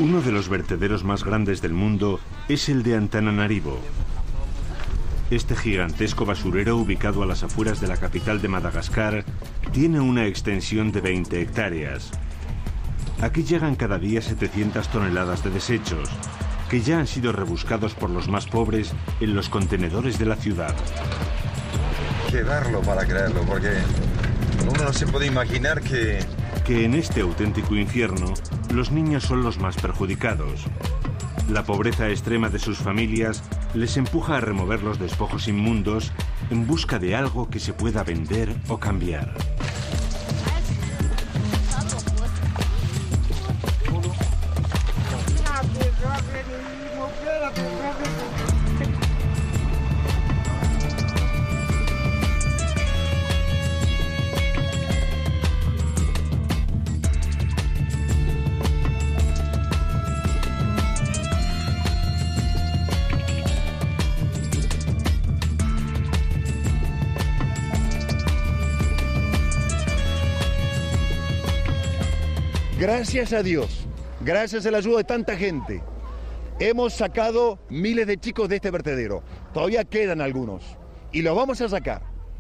Uno de los vertederos más grandes del mundo es el de Antananarivo. Este gigantesco basurero, ubicado a las afueras de la capital de Madagascar, tiene una extensión de 20 hectáreas. Aquí llegan cada día 700 toneladas de desechos, que ya han sido rebuscados por los más pobres en los contenedores de la ciudad. Hay que verlo para creerlo, porque uno no se puede imaginar que en este auténtico infierno, los niños son los más perjudicados. La pobreza extrema de sus familias les empuja a remover los despojos inmundos en busca de algo que se pueda vender o cambiar. Gracias a Dios, gracias a la ayuda de tanta gente, hemos sacado miles de chicos de este vertedero. Todavía quedan algunos y los vamos a sacar.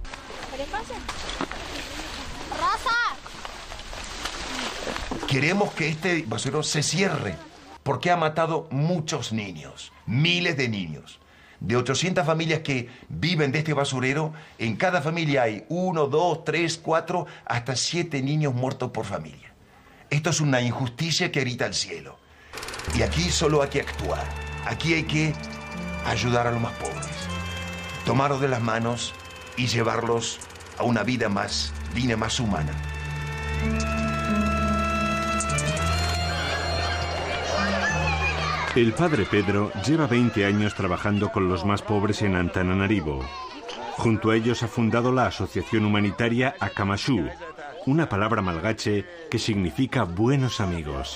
Queremos que este basurero se cierre porque ha matado muchos niños, miles de niños. De 800 familias que viven de este basurero, en cada familia hay 1, 2, 3, 4, hasta 7 niños muertos por familia. Esto es una injusticia que grita al cielo. Y aquí solo hay que actuar. Aquí hay que ayudar a los más pobres. Tomarlos de las manos y llevarlos a una vida más digna, más humana. El padre Pedro lleva 20 años trabajando con los más pobres en Antananarivo. Junto a ellos ha fundado la asociación humanitaria Akamashu, una palabra malgache que significa buenos amigos.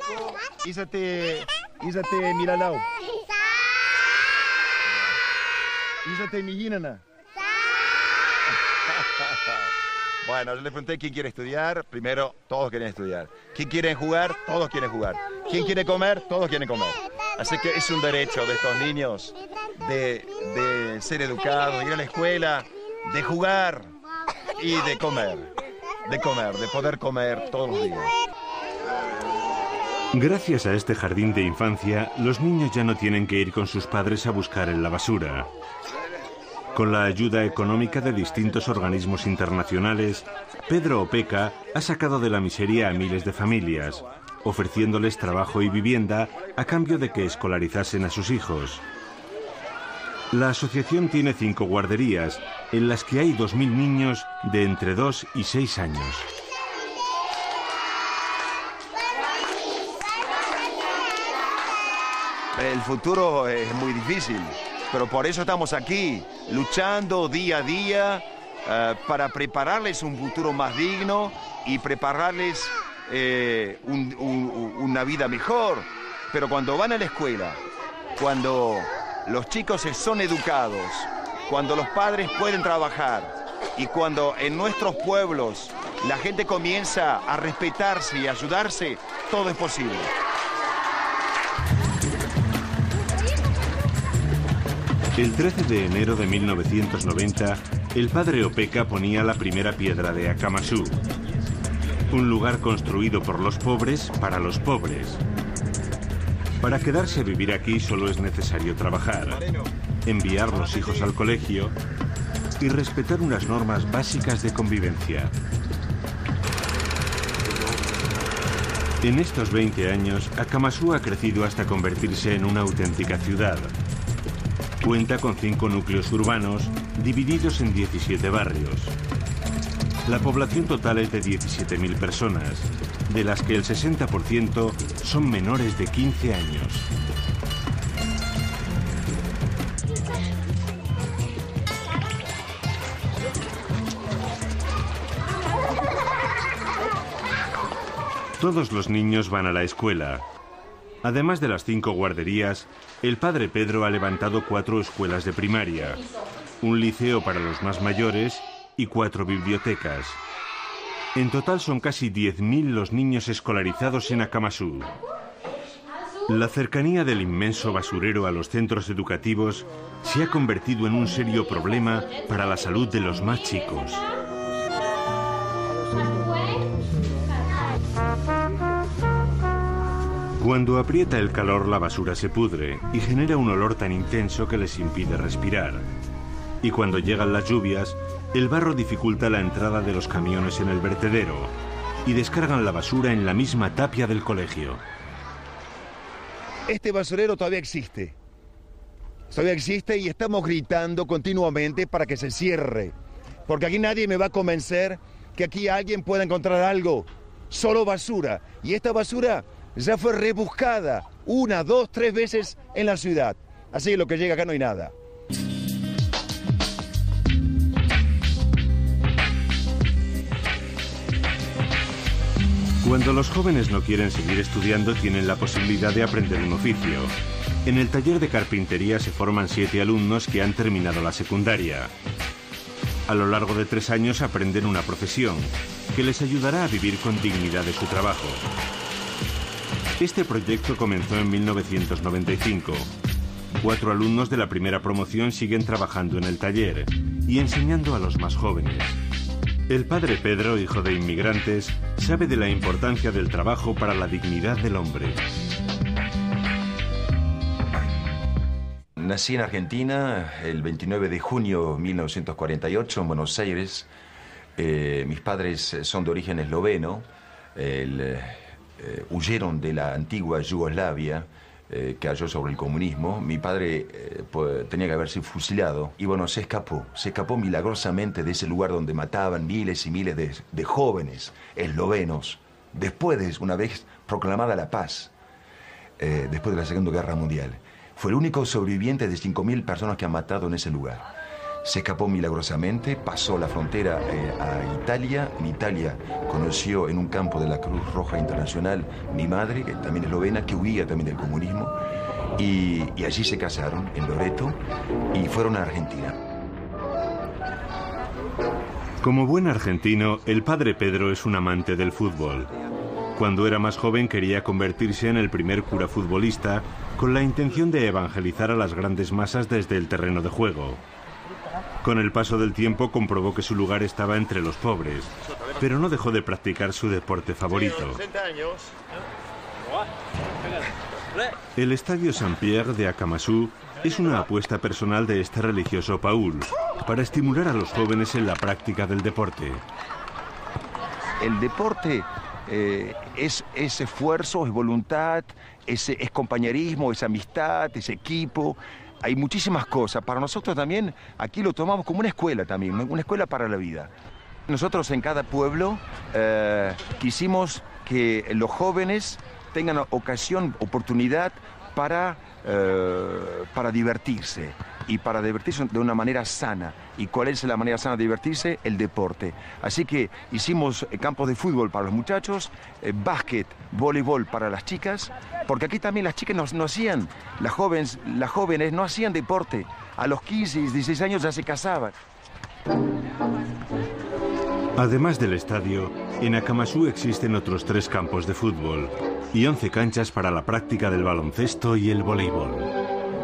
Bueno, yo le pregunté quién quiere estudiar. Primero, todos quieren estudiar. ¿Quién quiere jugar? Todos quieren jugar. ¿Quién quiere comer? Todos quieren comer. Así que es un derecho de estos niños de ser educados, de ir a la escuela, de jugar y de comer. De poder comer todos los días. Gracias a este jardín de infancia, los niños ya no tienen que ir con sus padres a buscar en la basura. Con la ayuda económica de distintos organismos internacionales, Pedro Opeka ha sacado de la miseria a miles de familias, ofreciéndoles trabajo y vivienda a cambio de que escolarizasen a sus hijos. La asociación tiene 5 guarderías, en las que hay 2.000 niños de entre 2 y 6 años. El futuro es muy difícil, pero por eso estamos aquí, luchando día a día para prepararles un futuro más digno y prepararles una vida mejor. Pero cuando van a la escuela, cuando los chicos son educados, cuando los padres pueden trabajar y cuando en nuestros pueblos la gente comienza a respetarse y ayudarse, todo es posible. El 13 de enero de 1990, el padre Opeka ponía la primera piedra de Akamashu, un lugar construido por los pobres para los pobres. Para quedarse a vivir aquí solo es necesario trabajar, enviar los hijos al colegio y respetar unas normas básicas de convivencia. En estos 20 años, Akamashu ha crecido hasta convertirse en una auténtica ciudad. Cuenta con 5 núcleos urbanos divididos en 17 barrios. La población total es de 17.000 personas, de las que el 60% son menores de 15 años. Todos los niños van a la escuela. Además de las 5 guarderías, el padre Pedro ha levantado 4 escuelas de primaria, un liceo para los más mayores y 4 bibliotecas. En total son casi 10.000 los niños escolarizados en Akamashu. La cercanía del inmenso basurero a los centros educativos se ha convertido en un serio problema para la salud de los más chicos. Cuando aprieta el calor, la basura se pudre y genera un olor tan intenso que les impide respirar. Y cuando llegan las lluvias, el barro dificulta la entrada de los camiones en el vertedero y descargan la basura en la misma tapia del colegio. Este basurero todavía existe. Todavía existe y estamos gritando continuamente para que se cierre. Porque aquí nadie me va a convencer que aquí alguien pueda encontrar algo. Solo basura. Y esta basura ya fue rebuscada 1, 2, 3 veces en la ciudad. Así que lo que llega acá no hay nada. Cuando los jóvenes no quieren seguir estudiando, tienen la posibilidad de aprender un oficio. En el taller de carpintería se forman 7 alumnos que han terminado la secundaria. A lo largo de 3 años aprenden una profesión que les ayudará a vivir con dignidad de su trabajo. Este proyecto comenzó en 1995. 4 alumnos de la primera promoción siguen trabajando en el taller y enseñando a los más jóvenes. El padre Pedro, hijo de inmigrantes, sabe de la importancia del trabajo para la dignidad del hombre. Nací en Argentina el 29 de junio de 1948 en Buenos Aires. Mis padres son de origen esloveno. Huyeron de la antigua Yugoslavia, cayó sobre el comunismo. Mi padre tenía que haberse fusilado y bueno, se escapó milagrosamente de ese lugar donde mataban miles y miles de jóvenes eslovenos, después de una vez proclamada la paz, después de la Segunda Guerra Mundial. Fue el único sobreviviente de 5.000 personas que han matado en ese lugar. Se escapó milagrosamente, pasó la frontera a Italia. En Italia conoció en un campo de la Cruz Roja Internacional mi madre, que también es eslovena, que huía también del comunismo. Y allí se casaron, en Loreto, y fueron a Argentina. Como buen argentino, el padre Pedro es un amante del fútbol. Cuando era más joven quería convertirse en el primer cura futbolista con la intención de evangelizar a las grandes masas desde el terreno de juego. Con el paso del tiempo comprobó que su lugar estaba entre los pobres, pero no dejó de practicar su deporte favorito. El Estadio Saint-Pierre de Akamasú es una apuesta personal de este religioso Paul para estimular a los jóvenes en la práctica del deporte. El deporte es esfuerzo, es voluntad, es compañerismo, es amistad, es equipo. Hay muchísimas cosas. Para nosotros también, aquí lo tomamos como una escuela también, una escuela para la vida. Nosotros en cada pueblo quisimos que los jóvenes tengan ocasión, oportunidad para divertirse. Y para divertirse de una manera sana. ¿Y cuál es la manera sana de divertirse? El deporte. Así que hicimos campos de fútbol para los muchachos, básquet, voleibol para las chicas, porque aquí también las chicas no hacían, las jóvenes no hacían deporte. A los 15 y 16 años ya se casaban. Además del estadio, en Akamasú existen otros 3 campos de fútbol y 11 canchas para la práctica del baloncesto y el voleibol.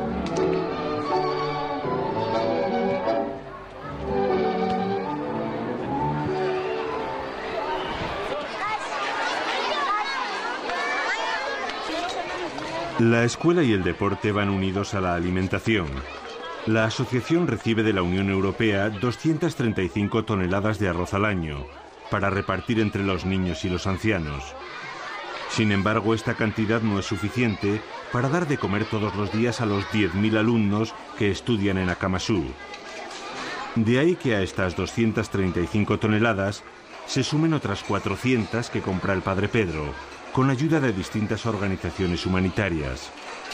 La escuela y el deporte van unidos a la alimentación. La asociación recibe de la Unión Europea 235 toneladas de arroz al año para repartir entre los niños y los ancianos. Sin embargo, esta cantidad no es suficiente para dar de comer todos los días a los 10.000 alumnos que estudian en Akamasú. De ahí que a estas 235 toneladas se sumen otras 400 que compra el padre Pedro, con ayuda de distintas organizaciones humanitarias.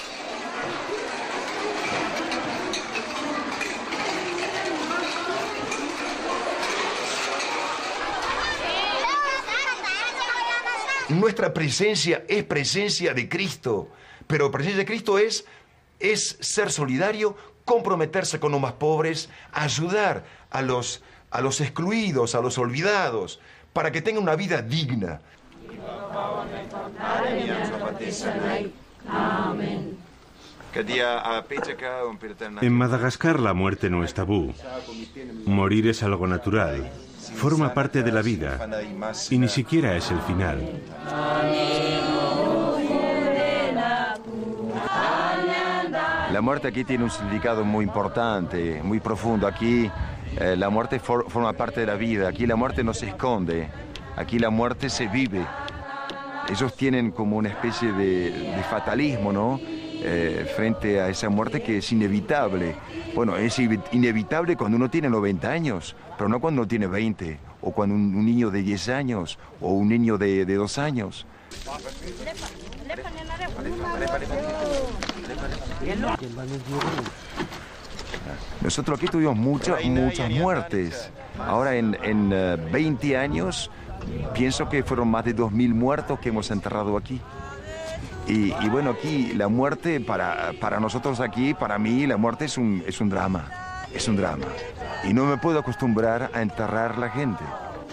Nuestra presencia es presencia de Cristo, pero presencia de Cristo es ser solidario, comprometerse con los más pobres, ayudar a los excluidos, a los olvidados, para que tengan una vida digna. En Madagascar la muerte no es tabú. Morir es algo natural, forma parte de la vida y ni siquiera es el final. La muerte aquí tiene un significado muy importante, muy profundo. Aquí la muerte forma parte de la vida. Aquí la muerte no se esconde. Aquí la muerte se vive. Ellos tienen como una especie de fatalismo, ¿no? Frente a esa muerte que es inevitable. Bueno, es inevitable cuando uno tiene 90 años, pero no cuando uno tiene 20, o cuando un niño de 10 años, o un niño de 2 años. Nosotros aquí tuvimos muchas muertes. Ahora en 20 años pienso que fueron más de 2.000 muertos que hemos enterrado aquí. Y bueno, aquí la muerte para nosotros aquí, para mí, la muerte es un drama. Es un drama. Y no me puedo acostumbrar a enterrar la gente.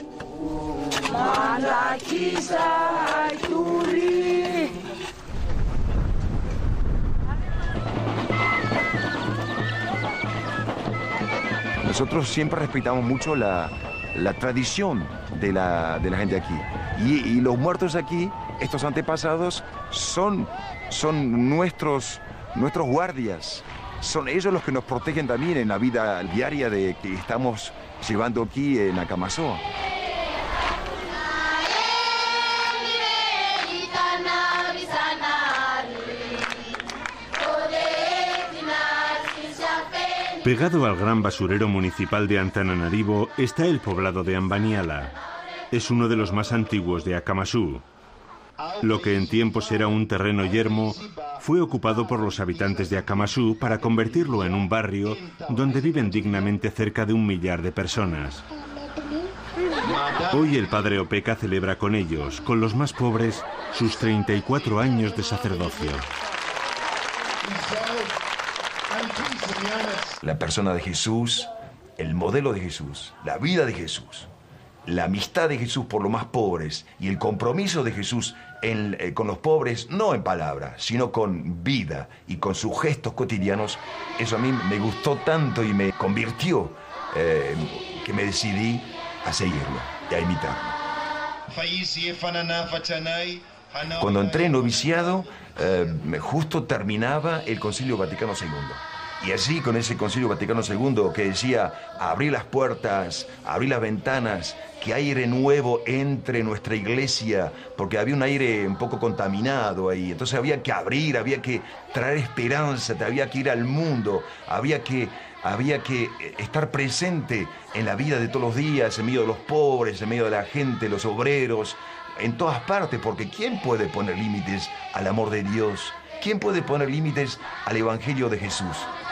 Nosotros siempre respetamos mucho la tradición de la gente aquí. Y los muertos aquí, estos antepasados, son nuestros guardias. Son ellos los que nos protegen también en la vida diaria que estamos llevando aquí en Acamasoa. Pegado al gran basurero municipal de Antananarivo está el poblado de Ambaniala. Es uno de los más antiguos de Acamasu. Lo que en tiempos era un terreno yermo fue ocupado por los habitantes de Acamasu para convertirlo en un barrio donde viven dignamente cerca de 1 millar de personas. Hoy el padre Opeka celebra con ellos, con los más pobres, sus 34 años de sacerdocio. La persona de Jesús, el modelo de Jesús, la vida de Jesús, la amistad de Jesús por los más pobres y el compromiso de Jesús con los pobres, no en palabras, sino con vida y con sus gestos cotidianos, eso a mí me gustó tanto y me convirtió que me decidí a seguirlo y a imitarlo. Cuando entré en noviciado, justo terminaba el Concilio Vaticano II. Y así, con ese Concilio Vaticano II que decía, abrir las puertas, abrir las ventanas, que aire nuevo entre nuestra iglesia, porque había un aire un poco contaminado ahí. Entonces había que abrir, había que traer esperanza, había que ir al mundo, había que estar presente en la vida de todos los días, en medio de los pobres, en medio de la gente, los obreros, en todas partes, porque ¿quién puede poner límites al amor de Dios? ¿Quién puede poner límites al Evangelio de Jesús?